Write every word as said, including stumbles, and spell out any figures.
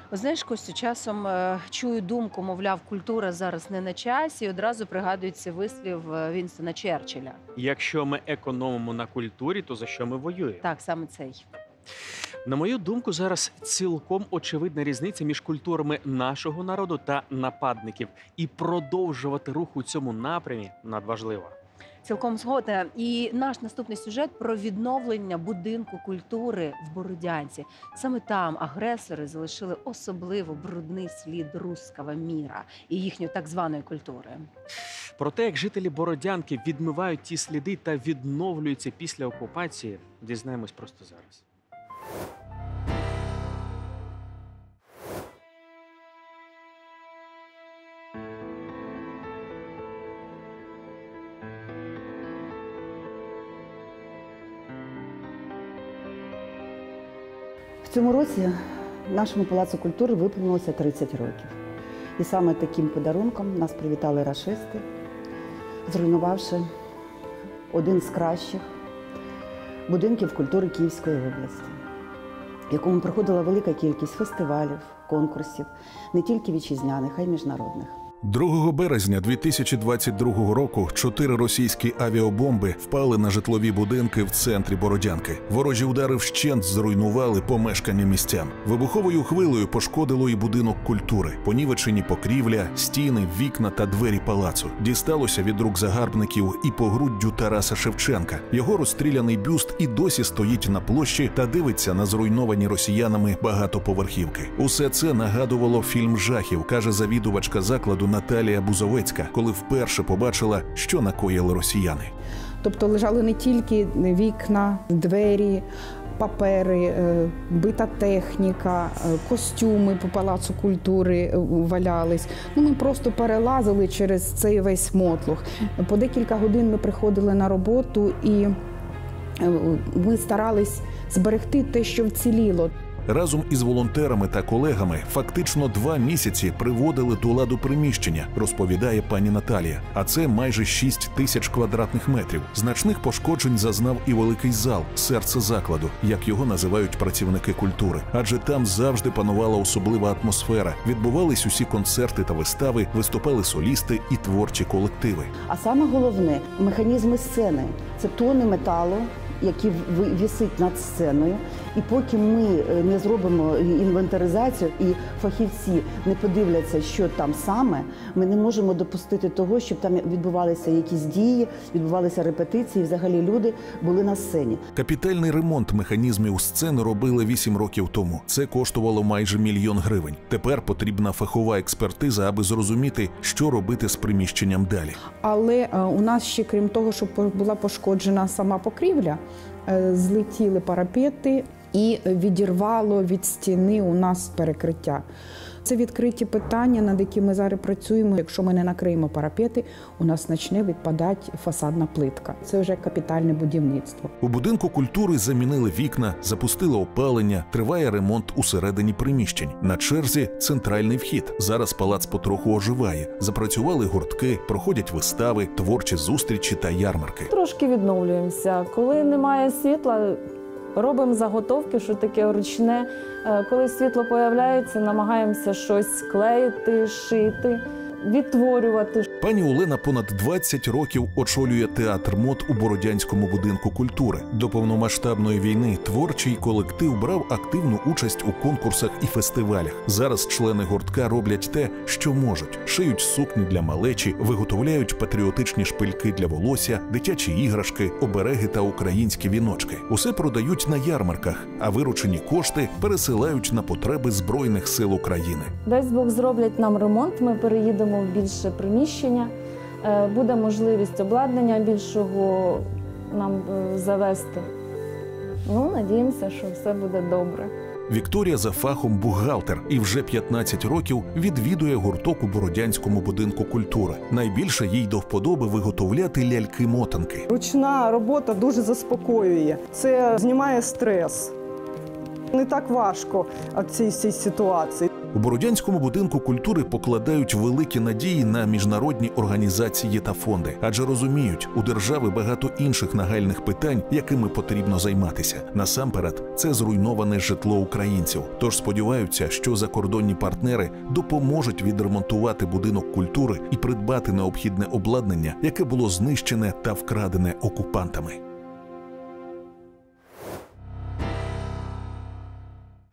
Знаєш, Костю, часом е, чую думку, мовляв, культура зараз не на часі, і одразу пригадується вислів е, Вінстона Черчилля. Якщо ми економимо на культурі, то за що ми воюємо? Так, саме цей. На мою думку, зараз цілком очевидна різниця між культурами нашого народу та нападників. І продовжувати рух у цьому напрямі надважливо. Цілком згодна. І наш наступний сюжет про відновлення будинку культури в Бородянці. Саме там агресори залишили особливо брудний слід руського міра і їхньої так званої культури. Про те, як жителі Бородянки відмивають ті сліди та відновлюються після окупації, дізнаємось просто зараз. В цьому році нашому Палацу культури виповнилося тридцять років. І саме таким подарунком нас привітали рашисти, зруйнувавши один з кращих будинків культури Київської області, в якому проходила велика кількість фестивалів, конкурсів, не тільки вітчизняних, а й міжнародних. другого березня дві тисячі двадцять другого року чотири російські авіабомби впали на житлові будинки в центрі Бородянки. Ворожі удари вщент зруйнували помешкання містян. Вибуховою хвилею пошкодило і будинок культури. Понівечені покрівля, стіни, вікна та двері палацу. Дісталося від рук загарбників і погруддю Тараса Шевченка. Його розстріляний бюст і досі стоїть на площі та дивиться на зруйновані росіянами багатоповерхівки. Усе це нагадувало фільм жахів, каже завідувачка закладу Наталія Бузовецька, коли вперше побачила, що накоїли росіяни. Тобто лежали не тільки вікна, двері, папери, бита техніка, костюми по Палацу культури валялись. Ну, ми просто перелазили через цей весь мотлох. По декілька годин ми приходили на роботу і ми старались зберегти те, що вціліло. Разом із волонтерами та колегами фактично два місяці приводили до ладу приміщення, розповідає пані Наталія. А це майже шість тисяч квадратних метрів. Значних пошкоджень зазнав і великий зал, серце закладу, як його називають працівники культури. Адже там завжди панувала особлива атмосфера. Відбувались усі концерти та вистави, виступали солісти і творчі колективи. А саме головне – механізми сцени. Це тони металу, які висить над сценою. І поки ми не зробимо інвентаризацію і фахівці не подивляться, що там саме, ми не можемо допустити того, щоб там відбувалися якісь дії, відбувалися репетиції, взагалі люди були на сцені. Капітальний ремонт механізмів сцени робили вісім років тому. Це коштувало майже мільйон гривень. Тепер потрібна фахова експертиза, аби зрозуміти, що робити з приміщенням далі. Але у нас ще, крім того, що була пошкоджена сама покрівля, злетіли парапети і відірвало від стіни у нас перекриття. Це відкриті питання, над якими ми зараз працюємо. Якщо ми не накриємо парапети, у нас почне відпадати фасадна плитка. Це вже капітальне будівництво. У будинку культури замінили вікна, запустили опалення, триває ремонт усередині приміщень. На черзі центральний вхід. Зараз палац потроху оживає. Запрацювали гуртки, проходять вистави, творчі зустрічі та ярмарки. Трошки відновлюємося. Коли немає світла, робимо заготовки, що таке ручне. Коли світло появляється, намагаємося щось клеїти, шити, відтворювати. Пані Олена понад двадцять років очолює театр мод у Бородянському будинку культури. До повномасштабної війни творчий колектив брав активну участь у конкурсах і фестивалях. Зараз члени гуртка роблять те, що можуть. Шиють сукні для малечі, виготовляють патріотичні шпильки для волосся, дитячі іграшки, обереги та українські віночки. Усе продають на ярмарках, а виручені кошти пересилають на потреби Збройних сил України. Дасть Бог зроблять нам ремонт, ми переїдемо в більше приміщення. Буде можливість обладнання більшого нам завести. Ну, надіємося, що все буде добре. Вікторія за фахом бухгалтер і вже п'ятнадцять років відвідує гурток у Бородянському будинку культури. Найбільше їй до вподоби виготовляти ляльки-мотанки. Ручна робота дуже заспокоює. Це знімає стрес. Не так важко в цій, цій ситуації. У Бородянському будинку культури покладають великі надії на міжнародні організації та фонди, адже розуміють, у держави багато інших нагальних питань, якими потрібно займатися. Насамперед, це зруйноване житло українців. Тож сподіваються, що закордонні партнери допоможуть відремонтувати будинок культури і придбати необхідне обладнання, яке було знищене та вкрадене окупантами.